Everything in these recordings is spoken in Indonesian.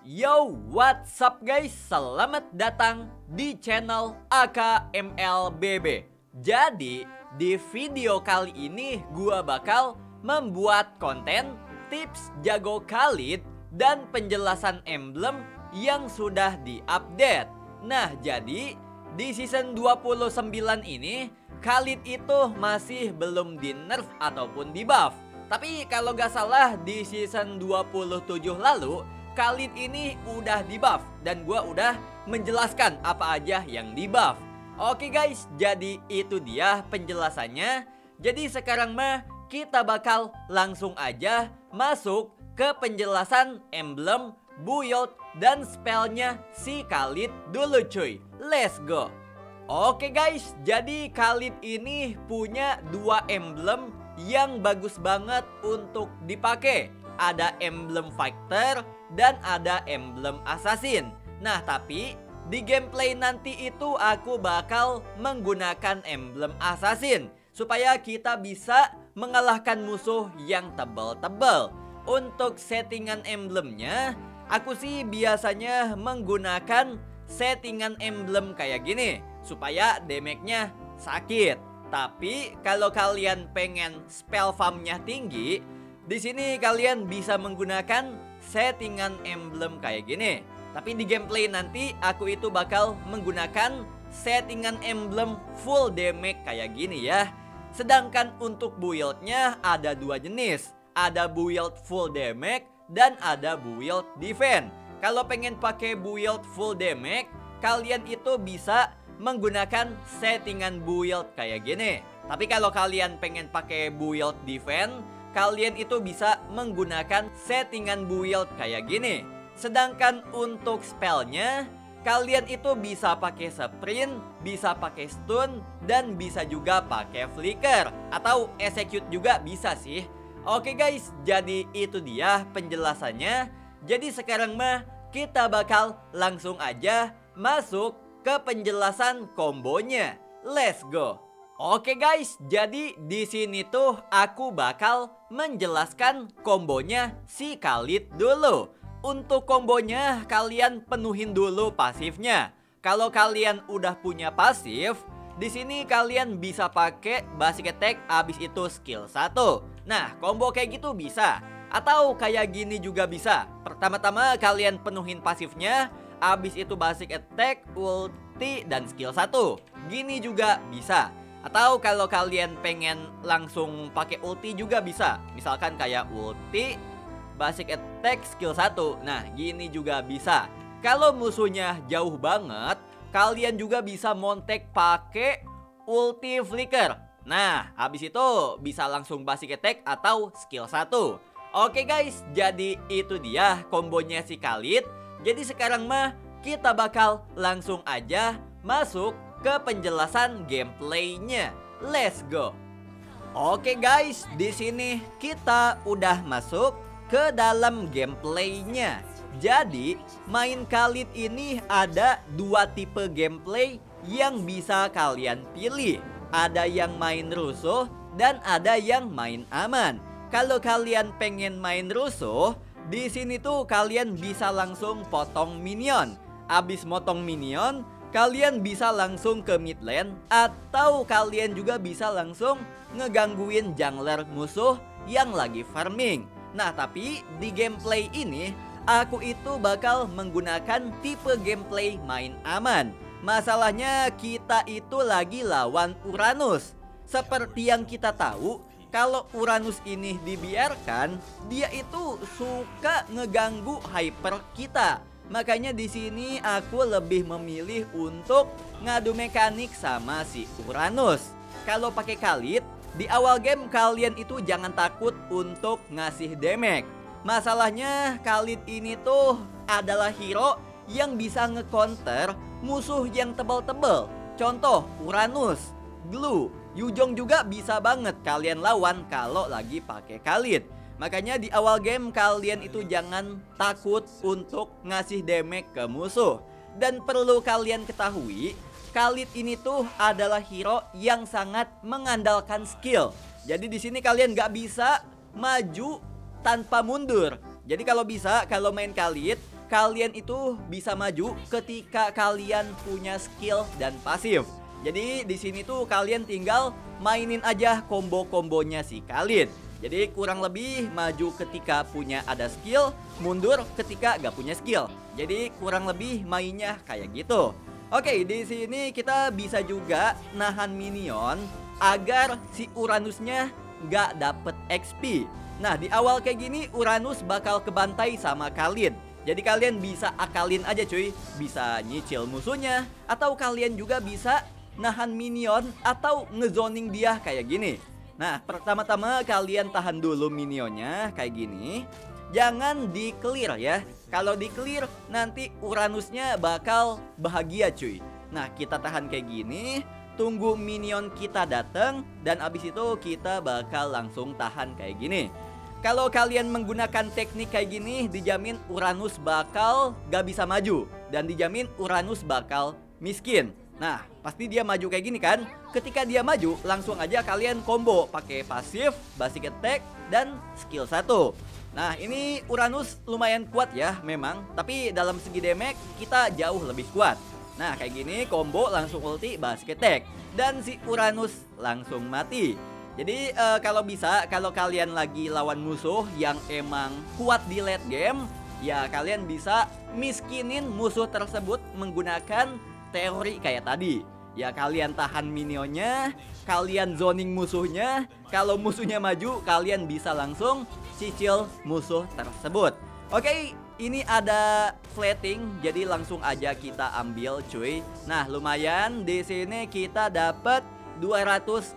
Yo, what's up guys? Selamat datang di channel AKMLBB. Jadi, di video kali ini gua bakal membuat konten tips jago Khalid dan penjelasan emblem yang sudah diupdate. Nah, jadi di season 29 ini Khalid itu masih belum di nerf ataupun di buff. Tapi kalau gak salah di season 27 lalu Khalid ini udah di buff dan gua udah menjelaskan apa aja yang di buff. Oke guys, jadi itu dia penjelasannya. Jadi sekarang mah kita bakal langsung aja masuk ke penjelasan emblem, build, dan spellnya si Khalid dulu cuy. Let's go. Oke guys, jadi Khalid ini punya dua emblem yang bagus banget untuk dipakai. Ada emblem fighter dan ada emblem assassin. Nah, tapi di gameplay nanti itu aku bakal menggunakan emblem assassin supaya kita bisa mengalahkan musuh yang tebal-tebal. Untuk settingan emblemnya, aku sih biasanya menggunakan settingan emblem kayak gini supaya damage-nya sakit. Tapi kalau kalian pengen spell farm-nya tinggi, di sini kalian bisa menggunakan settingan emblem kayak gini. Tapi di gameplay nanti aku itu bakal menggunakan settingan emblem full damage kayak gini ya. Sedangkan untuk build-nya ada dua jenis. Ada build full damage dan ada build defense. Kalau pengen pakai build full damage, kalian itu bisa menggunakan settingan build kayak gini. Tapi kalau kalian pengen pakai build defense, kalian itu bisa menggunakan settingan build kayak gini. Sedangkan untuk spellnya, kalian itu bisa pakai sprint, bisa pakai stun, dan bisa juga pakai flicker. Atau execute juga bisa sih. Oke guys, jadi itu dia penjelasannya. Jadi sekarang mah kita bakal langsung aja masuk ke penjelasan kombonya. Let's go. Oke guys, jadi di sini tuh aku bakal menjelaskan kombonya si Khalid dulu. Untuk kombonya kalian penuhin dulu pasifnya. Kalau kalian udah punya pasif, di sini kalian bisa pakai basic attack abis itu skill 1. Nah, kombo kayak gitu bisa. Atau kayak gini juga bisa. Pertama-tama kalian penuhin pasifnya, abis itu basic attack, ulti, dan skill 1. Gini juga bisa. Atau kalau kalian pengen langsung pakai ulti juga bisa. Misalkan kayak ulti, basic attack, skill 1. Nah, gini juga bisa. Kalau musuhnya jauh banget, kalian juga bisa montek pakai ulti flicker. Nah, habis itu bisa langsung basic attack atau skill 1. Oke guys, jadi itu dia kombonya si Khalid. Jadi sekarang mah kita bakal langsung aja masuk ke penjelasan gameplaynya. Let's go. Oke guys, di sini kita udah masuk ke dalam gameplaynya. Jadi main Khalid ini ada dua tipe gameplay yang bisa kalian pilih. Ada yang main rusuh dan ada yang main aman. Kalau kalian pengen main rusuh, di sini tuh kalian bisa langsung potong minion. Abis motong minion, kalian bisa langsung ke mid lane atau kalian juga bisa langsung ngegangguin jungler musuh yang lagi farming. Nah, tapi di gameplay ini aku itu bakal menggunakan tipe gameplay main aman. Masalahnya kita itu lagi lawan Uranus. Seperti yang kita tahu, kalau Uranus ini dibiarkan, dia itu suka ngeganggu hyper kita. Makanya di sini aku lebih memilih untuk ngadu mekanik sama si Uranus. Kalau pakai Khalid, di awal game kalian itu jangan takut untuk ngasih damage. Masalahnya Khalid ini tuh adalah hero yang bisa nge-counter musuh yang tebal-tebal. Contoh Uranus, Glue, Yuzhong juga bisa banget kalian lawan kalau lagi pakai Khalid. Makanya di awal game kalian itu jangan takut untuk ngasih damage ke musuh. Dan perlu kalian ketahui, Khalid ini tuh adalah hero yang sangat mengandalkan skill. Jadi di sini kalian gak bisa maju tanpa mundur. Jadi kalau bisa, kalau main Khalid, kalian itu bisa maju ketika kalian punya skill dan pasif. Jadi di sini tuh kalian tinggal mainin aja combo-kombonya si Khalid. Jadi kurang lebih maju ketika punya ada skill, mundur ketika gak punya skill. Jadi kurang lebih mainnya kayak gitu. Oke, di sini kita bisa juga nahan minion agar si Uranusnya gak dapet XP. Nah, di awal kayak gini Uranus bakal kebantai sama Khalid. Jadi kalian bisa akalin aja cuy, bisa nyicil musuhnya, atau kalian juga bisa nahan minion atau ngezoning dia kayak gini. Nah, pertama-tama kalian tahan dulu minionnya kayak gini. Jangan di clear ya. Kalau di clear nanti Uranusnya bakal bahagia cuy. Nah, kita tahan kayak gini, tunggu minion kita datang, dan abis itu kita bakal langsung tahan kayak gini. Kalau kalian menggunakan teknik kayak gini, dijamin Uranus bakal gak bisa maju, dan dijamin Uranus bakal miskin. Nah, pasti dia maju kayak gini kan. Ketika dia maju, langsung aja kalian combo pakai pasif, basic attack, dan skill 1. Nah, ini Uranus lumayan kuat ya memang, tapi dalam segi damage kita jauh lebih kuat. Nah, kayak gini combo langsung ulti, basic attack, dan si Uranus langsung mati. Jadi kalau bisa, kalau kalian lagi lawan musuh yang emang kuat di late game, ya kalian bisa miskinin musuh tersebut menggunakan teori kayak tadi. Ya kalian tahan minionnya, kalian zoning musuhnya. Kalau musuhnya maju, kalian bisa langsung cicil musuh tersebut. Oke, ini ada flatting, jadi langsung aja kita ambil cuy. Nah, lumayan, di sini kita dapat 288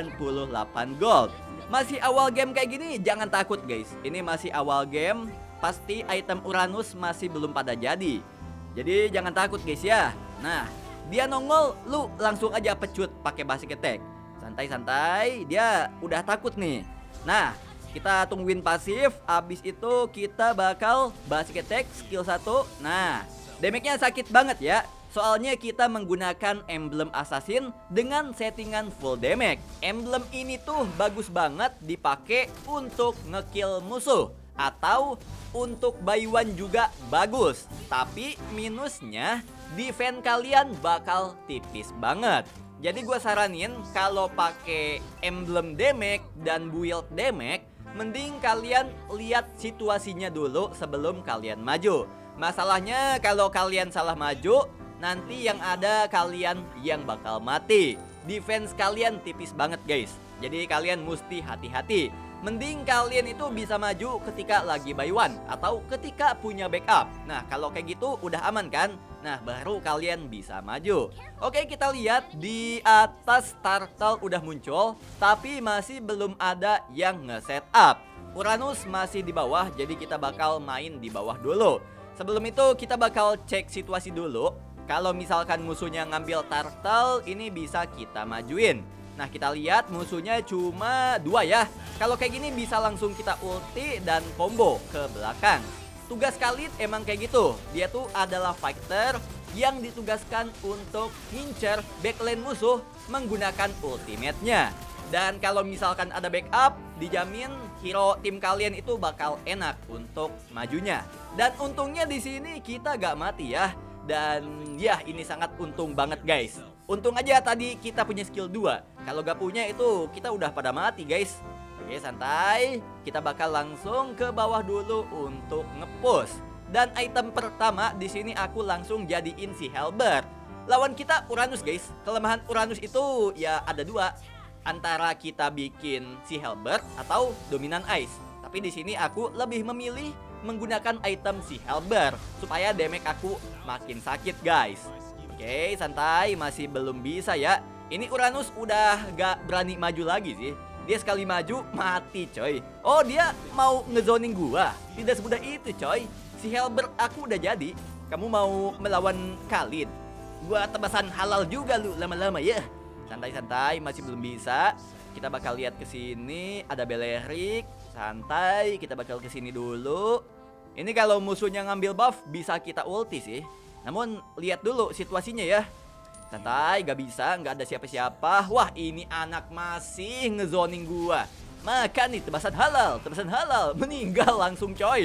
gold. Masih awal game kayak gini, jangan takut guys. Ini masih awal game, pasti item Uranus masih belum pada jadi. Jadi jangan takut guys ya. Nah, dia nongol, lu langsung aja pecut pakai basic attack. Santai-santai, dia udah takut nih. Nah, kita tungguin pasif, abis itu kita bakal basic attack skill 1. Nah, damage-nya sakit banget ya. Soalnya kita menggunakan emblem assassin dengan settingan full damage. Emblem ini tuh bagus banget dipakai untuk ngekill musuh, atau untuk buy one juga bagus. Tapi minusnya defense kalian bakal tipis banget. Jadi gue saranin kalau pakai emblem damage dan build damage, mending kalian lihat situasinya dulu sebelum kalian maju. Masalahnya kalau kalian salah maju, nanti yang ada kalian yang bakal mati. Defense kalian tipis banget guys. Jadi kalian mesti hati-hati. Mending kalian itu bisa maju ketika lagi buy one atau ketika punya backup. Nah, kalau kayak gitu udah aman kan? Nah, baru kalian bisa maju. Oke, kita lihat di atas turtle udah muncul, tapi masih belum ada yang nge-setup. Uranus masih di bawah, jadi kita bakal main di bawah dulu. Sebelum itu kita bakal cek situasi dulu. Kalau misalkan musuhnya ngambil turtle, ini bisa kita majuin. Nah, kita lihat musuhnya cuma 2 ya. Kalau kayak gini bisa langsung kita ulti dan combo ke belakang. Tugas Khalid emang kayak gitu. Dia tuh adalah fighter yang ditugaskan untuk ngincer backlane musuh menggunakan ultimate-nya. Dan kalau misalkan ada backup, dijamin hero tim kalian itu bakal enak untuk majunya. Dan untungnya di sini kita gak mati ya. Dan ya, ini sangat untung banget guys. Untung aja tadi kita punya skill 2. Kalau gak punya itu kita udah pada mati guys. Oke, santai. Kita bakal langsung ke bawah dulu untuk nge-push. Dan item pertama di sini aku langsung jadiin si Halberd. Lawan kita Uranus guys. Kelemahan Uranus itu ya ada 2. Antara kita bikin si Halberd atau dominan ice. Tapi di sini aku lebih memilih menggunakan item si Halberd supaya damage aku makin sakit guys. Oke, santai, masih belum bisa ya. Ini Uranus udah gak berani maju lagi sih. Dia sekali maju mati coy. Oh, dia mau ngezoning gua. Tidak semudah itu coy. Si Halberd aku udah jadi. Kamu mau melawan Khalid? Gua tebasan halal juga lu lama-lama ya. Santai-santai, masih belum bisa. Kita bakal lihat ke sini, ada Belerik. Santai, kita bakal ke sini dulu. Ini kalau musuhnya ngambil buff bisa kita ulti sih. Namun lihat dulu situasinya ya. Santai, gak bisa, gak ada siapa-siapa. Wah, ini anak masih ngezoning gua. Maka nih tebasan halal, meninggal langsung coy.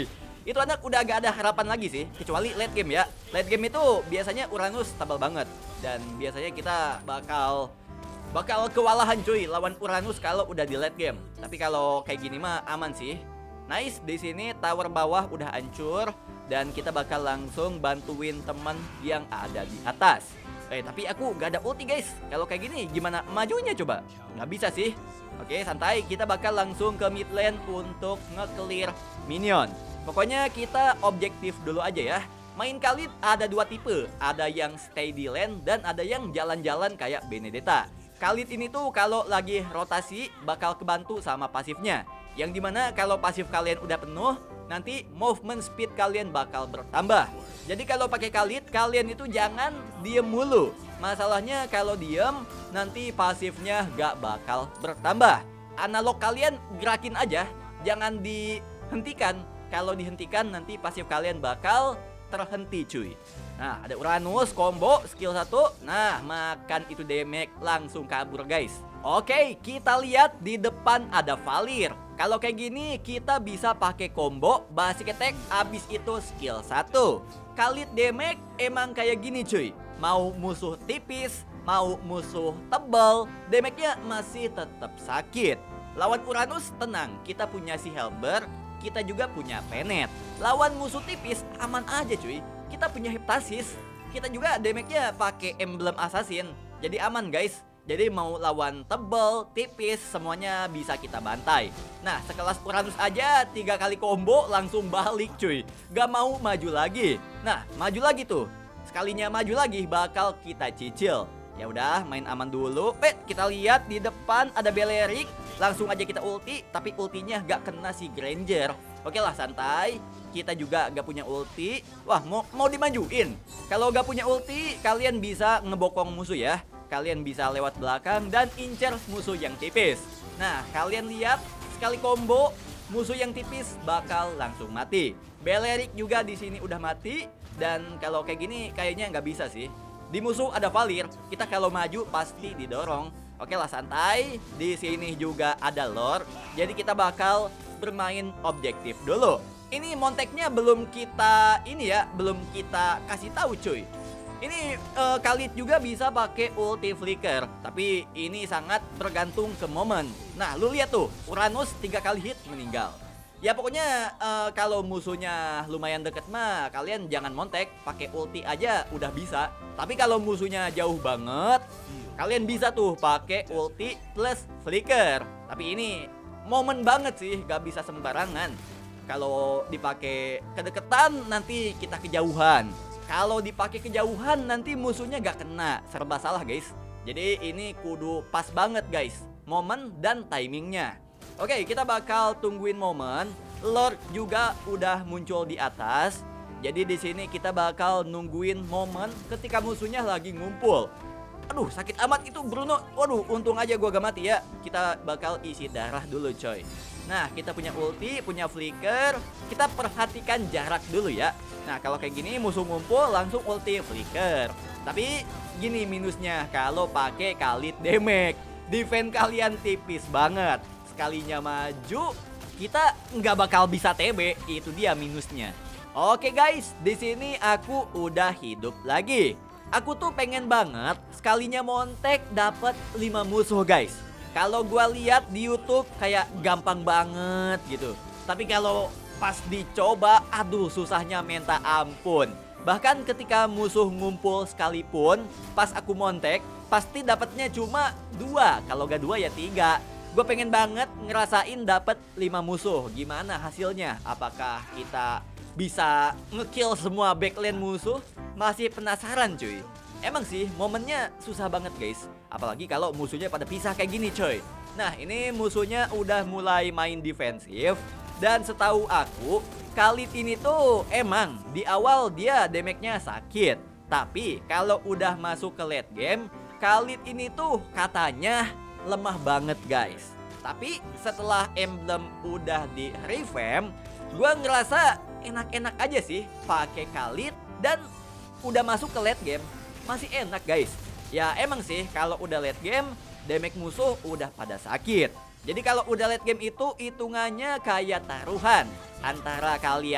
itu anak udah agak ada harapan lagi sih. Kecuali late game ya. Late game itu biasanya Uranus tebal banget. Dan biasanya kita bakal kewalahan cuy lawan Uranus kalau udah di late game. Tapi kalau kayak gini mah aman sih. Nice, di sini tower bawah udah hancur dan kita bakal langsung bantuin teman yang ada di atas. Tapi aku gak ada ulti guys. Kalau kayak gini gimana majunya coba? Nggak bisa sih. Oke, santai, kita bakal langsung ke mid lane untuk nge-clear minion. Pokoknya kita objektif dulu aja ya. Main Khalid ada dua tipe, ada yang stay di lane dan ada yang jalan-jalan kayak Benedetta. Khalid ini tuh kalau lagi rotasi bakal kebantu sama pasifnya. Yang dimana kalau pasif kalian udah penuh, nanti movement speed kalian bakal bertambah. Jadi kalau pakai Khalid, kalian itu jangan diem mulu. Masalahnya kalau diem, nanti pasifnya gak bakal bertambah. Analog kalian gerakin aja, jangan dihentikan. Kalau dihentikan nanti pasif kalian bakal terhenti cuy. Nah, ada Uranus combo skill 1. Nah, makan itu damage langsung kabur guys. Oke, kita lihat di depan ada Valir. Kalau kayak gini kita bisa pakai combo basic attack, abis itu skill 1. Khalid damage emang kayak gini cuy. Mau musuh tipis, mau musuh tebal, damage-nya masih tetap sakit. Lawan Uranus tenang, kita punya si Helber, kita juga punya Penet. Lawan musuh tipis aman aja cuy. Kita punya Heptasis, kita juga damage-nya pakai emblem assassin. Jadi aman guys. Jadi mau lawan tebel, tipis, semuanya bisa kita bantai. Nah, sekelas Uranus aja 3 kali combo langsung balik cuy. Gak mau maju lagi. Nah, maju lagi tuh. Sekalinya maju lagi bakal kita cicil. Ya udah, main aman dulu. Kita lihat di depan ada Belerik. Langsung aja kita ulti, tapi ultinya gak kena si Granger. Oke lah, santai. Kita juga gak punya ulti. Wah, mau dimajuin. Kalau gak punya ulti, kalian bisa ngebokong musuh ya. Kalian bisa lewat belakang dan incer musuh yang tipis. Nah, kalian lihat sekali combo musuh yang tipis bakal langsung mati. Belerik juga di sini udah mati dan kalau kayak gini kayaknya nggak bisa sih. Di musuh ada Valir, kita kalau maju pasti didorong. Oke lah, santai. Di sini juga ada Lord. Jadi kita bakal bermain objektif dulu. Ini monteknya belum kita belum kita kasih tahu cuy. Ini Khalid juga bisa pakai ulti flicker, tapi ini sangat bergantung ke momen. Nah, lu lihat tuh, Uranus 3 kali hit meninggal. Ya pokoknya kalau musuhnya lumayan deket mah kalian jangan montek, pakai ulti aja udah bisa. Tapi kalau musuhnya jauh banget, kalian bisa tuh pakai ulti plus flicker. Tapi ini momen banget sih, gak bisa sembarangan. Kalau dipakai kedeketan nanti kita kejauhan. Kalau dipakai kejauhan nanti musuhnya gak kena, serba salah guys. Jadi ini kudu pas banget guys, momen dan timingnya. Oke, kita bakal tungguin momen. Lord juga udah muncul di atas. Jadi di sini kita bakal nungguin momen ketika musuhnya lagi ngumpul. Aduh, sakit amat itu Bruno. Waduh, untung aja gua gak mati ya. Kita bakal isi darah dulu coy. Nah, kita punya ulti, punya flicker. Kita perhatikan jarak dulu ya. Nah, kalau kayak gini musuh ngumpul langsung ulti flicker. Tapi gini minusnya kalau pakai Khalid damage. Defense kalian tipis banget. Sekalinya maju, kita nggak bakal bisa TB. Itu dia minusnya. Oke guys, di sini aku udah hidup lagi. Aku tuh pengen banget sekalinya montek dapat 5 musuh guys. Kalau gua lihat di YouTube kayak gampang banget gitu. Tapi kalau pas dicoba, aduh susahnya minta ampun. Bahkan ketika musuh ngumpul sekalipun, pas aku montek, pasti dapatnya cuma 2. Kalau gak 2 ya 3. Gue pengen banget ngerasain dapat 5 musuh. Gimana hasilnya? Apakah kita bisa ngekill semua backline musuh? Masih penasaran cuy. Emang sih momennya susah banget guys. Apalagi kalau musuhnya pada pisah kayak gini coy. Nah, ini musuhnya udah mulai main defensif. Dan setahu aku, Khalid ini tuh emang di awal dia damage-nya sakit. Tapi kalau udah masuk ke late game, Khalid ini tuh katanya lemah banget guys. Tapi setelah emblem udah di revamp, gue ngerasa enak-enak aja sih pakai Khalid. Dan udah masuk ke late game masih enak guys. Ya emang sih kalau udah late game damage musuh udah pada sakit. Jadi kalau udah late game itu hitungannya kayak taruhan antara kalian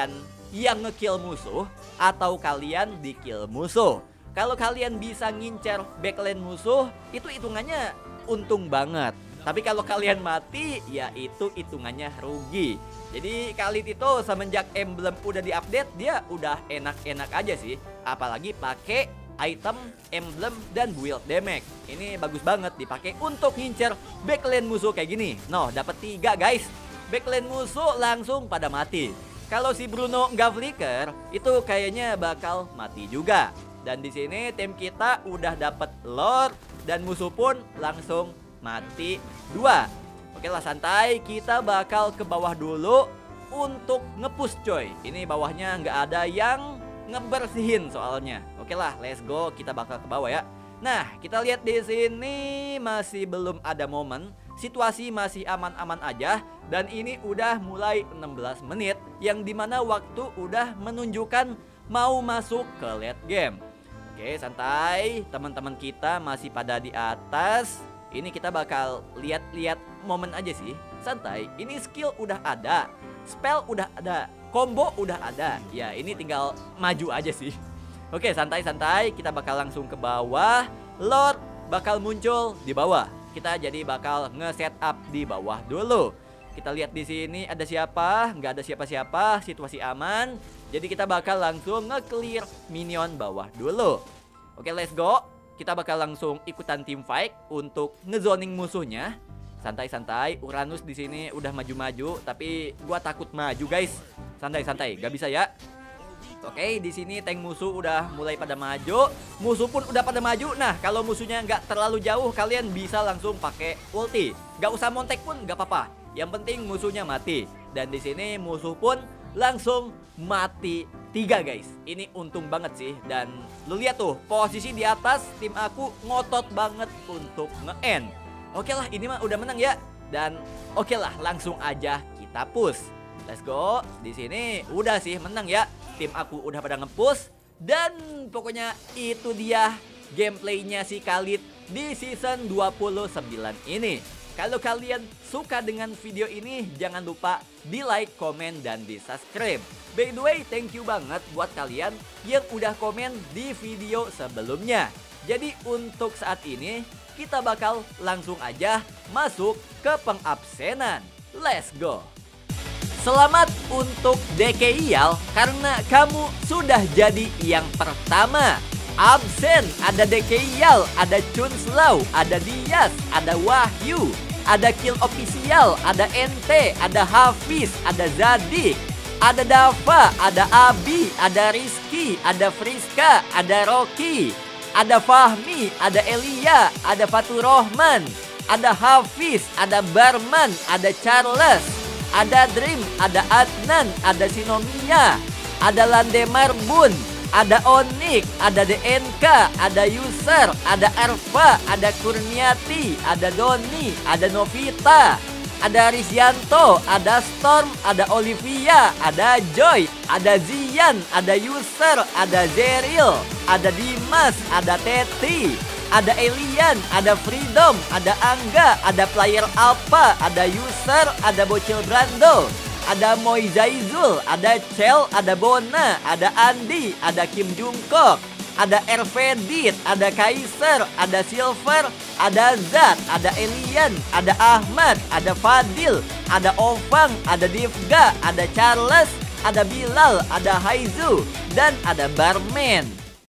yang ngekill musuh atau kalian di-kill musuh. Kalau kalian bisa ngincer backline musuh, itu hitungannya untung banget. Tapi kalau kalian mati, ya itu hitungannya rugi. Jadi Khalid itu semenjak emblem udah diupdate, dia udah enak-enak aja sih. Apalagi pakai item, emblem, dan build damage. Ini bagus banget dipakai untuk ngincer backline musuh kayak gini. Noh, dapat 3 guys. Backline musuh langsung pada mati. Kalau si Bruno nggak flicker, itu kayaknya bakal mati juga. Dan di sini tim kita udah dapat lord dan musuh pun langsung mati 2. Oke lah, santai, kita bakal ke bawah dulu untuk nge-push coy. Ini bawahnya nggak ada yang ngebersihin soalnya. Oke lah, let's go, kita bakal ke bawah ya. Nah, kita lihat di sini masih belum ada momen. Situasi masih aman-aman aja. Dan ini udah mulai 16 menit, yang dimana waktu udah menunjukkan mau masuk ke late game. Oke, santai, teman-teman kita masih pada di atas. Ini kita bakal lihat-lihat momen aja sih. Santai, ini skill udah ada, spell udah ada, combo udah ada. Ya, ini tinggal maju aja sih. Oke, santai-santai, kita bakal langsung ke bawah. Lord bakal muncul di bawah. Kita jadi bakal nge-setup di bawah dulu. Kita lihat di sini ada siapa? Nggak ada siapa-siapa, situasi aman. Jadi kita bakal langsung nge-clear minion bawah dulu. Oke, let's go. Kita bakal langsung ikutan team fight untuk ngezoning musuhnya. Santai-santai, Uranus di sini udah maju-maju, tapi gua takut maju guys. Santai-santai, gak bisa ya. Oke, di sini tank musuh udah mulai pada maju, musuh pun udah pada maju. Nah, kalau musuhnya nggak terlalu jauh, kalian bisa langsung pakai ulti. Gak usah montek pun gak apa-apa. Yang penting musuhnya mati. Dan di sini musuh pun langsung mati 3 guys. Ini untung banget sih. Dan lu lihat tuh, posisi di atas tim aku ngotot banget untuk nge-end. Oke lah, ini mah udah menang ya. Dan oke lah, langsung aja kita push. Let's go. Di sini udah sih menang ya. Tim aku udah pada nge-push. Dan pokoknya itu dia gameplaynya si Khalid di season 29 ini. Kalau kalian suka dengan video ini, jangan lupa di like, komen, dan di subscribe. By the way, thank you banget buat kalian yang udah komen di video sebelumnya. Jadi untuk saat ini, kita bakal langsung aja masuk ke pengabsenan. Let's go! Selamat untuk DKIal karena kamu sudah jadi yang pertama. Absen, ada DKIal, ada Chunslau, ada Dias, ada Wahyu, ada Kill Official, ada NT, ada Hafiz, ada Zadik, ada Dava, ada Abi, ada Rizky, ada Friska, ada Rocky, ada Fahmi, ada Elia, ada Fatur Rohman, ada Hafiz, ada Barman, ada Charles, ada Dream, ada Adnan, ada Sinomia, ada Landemar Bun, ada Onik, ada DNK, ada User, ada Arfa, ada Kurniati, ada Doni, ada Novita, ada Rizyanto, ada Storm, ada Olivia, ada Joy, ada Zian, ada User, ada Zeril, ada Dimas, ada Teti, ada Elian, ada Freedom, ada Angga, ada Player Alpha, ada User, ada Bocil Brando, ada Moizaizul, ada Cel, ada Bona, ada Andi, ada Kim Jungkook, ada Ervedit, ada Kaiser, ada Silver, ada Zat, ada Elian, ada Ahmad, ada Fadil, ada Ovang, ada Divga, ada Charles, ada Bilal, ada Haizu, dan ada Barman.